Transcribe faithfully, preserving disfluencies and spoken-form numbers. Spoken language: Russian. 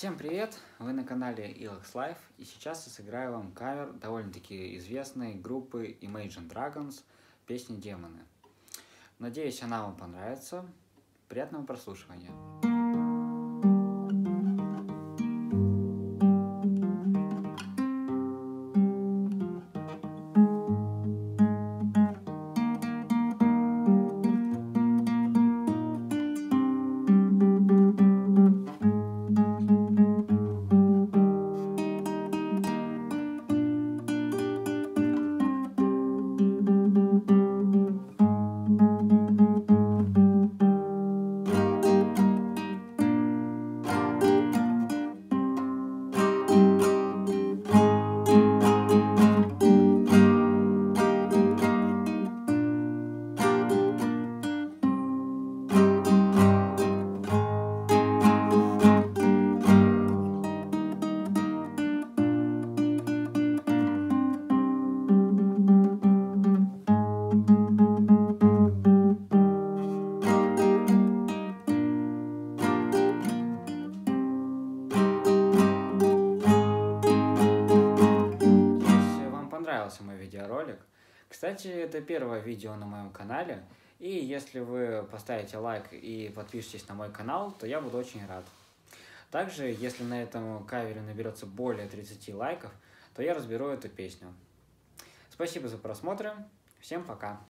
Всем привет! Вы на канале Ilex Life, и сейчас я сыграю вам кавер довольно-таки известной группы Imagine Dragons песни «Демоны». Надеюсь, она вам понравится. Приятного прослушивания! Понравился мой видеоролик. Кстати, это первое видео на моем канале, и если вы поставите лайк и подпишитесь на мой канал, то я буду очень рад. Также, если на этом кавере наберется более тридцати лайков, то я разберу эту песню. Спасибо за просмотр, всем пока!